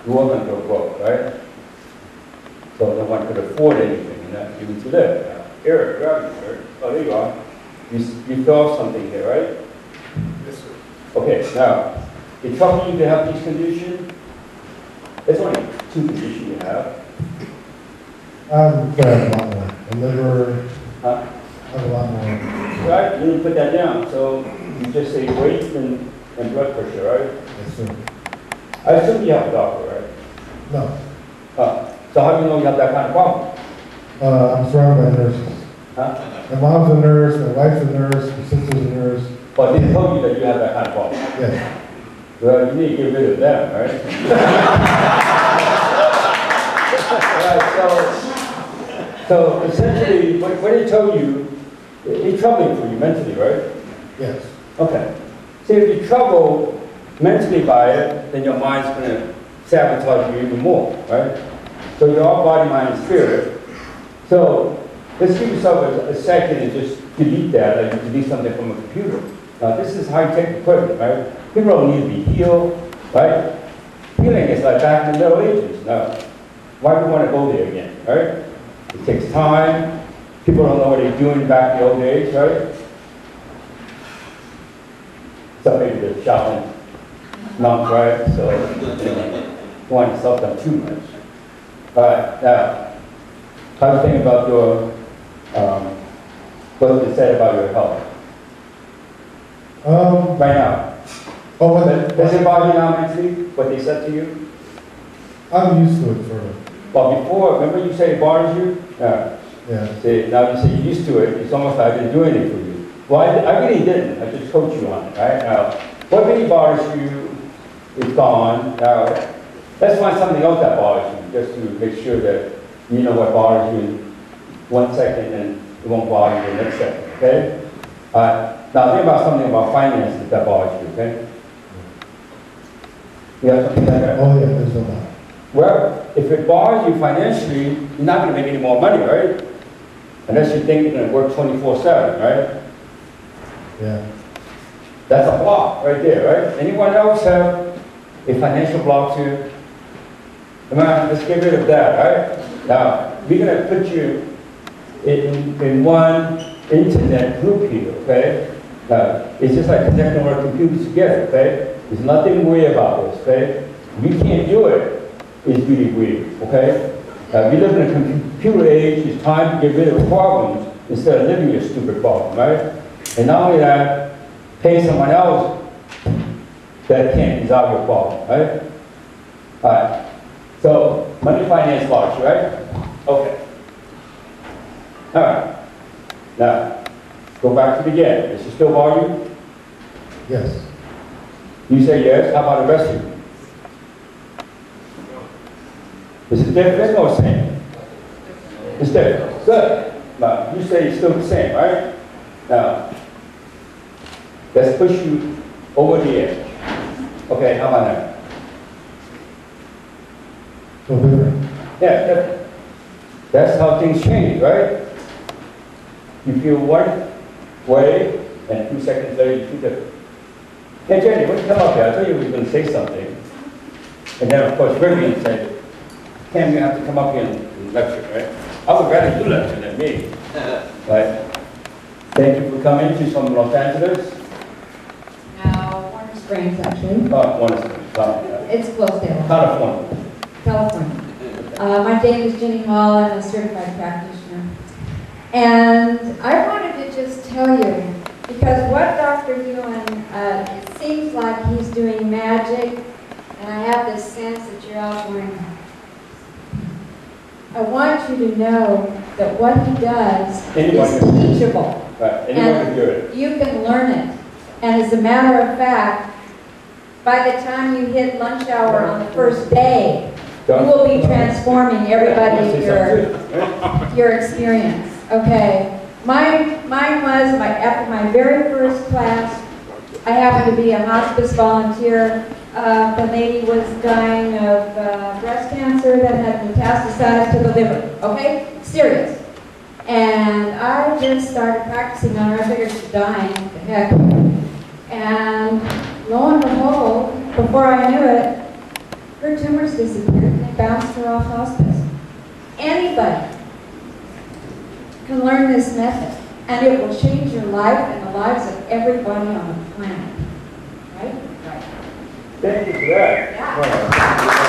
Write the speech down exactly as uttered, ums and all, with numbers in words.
you were going to go broke, right? So no one could afford anything, and that you to live. Now, Eric, where are you, Eric? Oh, there you are. You, you felt something here, right? Yes, sir. Okay, now, it trouble you to have these conditions? There's only two conditions you have. I'm sorry, a lot more. The liver, Huh? I have a lot more. Right, you didn't put that down, so you just say weight and, and blood pressure, right? Yes, sir. I assume you have a doctor, right? No. Huh. So how do you know you have that kind of problem? Uh, I'm surrounded by nurses. Huh? My mom's a nurse, my wife's a nurse, my sister's a nurse. Well, they told you that you have that kind of problem. Yes. Well, you need to get rid of them, right? Right, so, so essentially, what, what they told you, it's troubling for you mentally, right? Yes. Okay. See, if you're troubled mentally by it, then your mind's going to sabotage you even more, right? So you're all body, mind, and spirit. So let's give yourself a, a second and just delete that, like you delete something from a computer. Now, this is high-tech equipment, right? People don't need to be healed, right? Healing is like back in the Middle Ages. Now, why do we want to go there again, right? It takes time. People don't know what they're doing back in the old days, right? So maybe the Shaolin monk, right? So, you know, don't want yourself done too much. All right, now, how do you think about your, um, what they said about your health? Um, Right now. oh, what, Does does it bother you now mentally, what they said to you? I'm used to it, sort of. Well, before, remember you said it bothers you? Yeah. Yeah. See, now you say you're used to it, it's almost like I didn't do anything for you. Well, I, I really didn't, I just coached you on it, right? Now, what really bothers you is gone. Now, let's find something else that bothers you, just to make sure that you know what bothers you in one second and it won't bother you the next second, okay? Uh, now, think about something about finances that bothers you, okay? You have something like that? Oh, yeah, there's a lot. Well, if it bothers you financially, you're not going to make any more money, right? Unless you think you're going to work twenty-four seven, right? Yeah. That's a block right there, right? Anyone else have a financial block too? Come on, let's get rid of that, right? Now, we're going to put you in, in one internet group here, okay? Now, it's just like connecting our computers together, okay? There's nothing to worry about this, okay? We can't do it. Is really weird, okay? Uh, we live in a computer age, it's time to get rid of problems instead of living your stupid problem, right? And not only that, pay someone else that can't resolve your problem, right? All right, so money finance blocks, right? Okay. All right, now, go back to the beginning. Does it still bother you? Yes. You say yes, how about the rest of you? Is it different or the same? It's different. Good. Now, you say it's still the same, right? Now, let's push you over the edge. Okay, how about that? So different. Yeah, different. That's how things change, right? You feel one way, and two seconds later you feel different. Hey, Jenny, when you come up here, I thought you were going to say something. And then, of course, Vivian said, Kam, you have to come up here and, and lecture, right? I would rather you lecture than me. Right? Thank you for coming. She's from Los Angeles. No, Warner Springs, actually. Oh, wonderful. California. It's close there. California. California. Uh, my name is Jenny Hall. I'm a certified practitioner. And I wanted to just tell you, because what Doctor Ewan, uh, it seems like he's doing magic, and I have this sense that you're all going, I want you to know that what he does Anyone is can- teachable. Right. Anyone can do it. You can learn it. And as a matter of fact, by the time you hit lunch hour on the first day, you will be transforming everybody in your, your experience. Okay. Mine, mine was, my, after my very first class, I happened to be a hospice volunteer. Uh, the lady was dying of uh, breast cancer that had metastasized to the liver. Okay? Serious. And I just started practicing on her. I figured she's dying. What the heck? And lo and behold, before I knew it, her tumors disappeared and they bounced her off hospice. Anybody can learn this method, and it will change your life and the lives of everybody on the planet. Right? Right. Thank you for that. Yeah.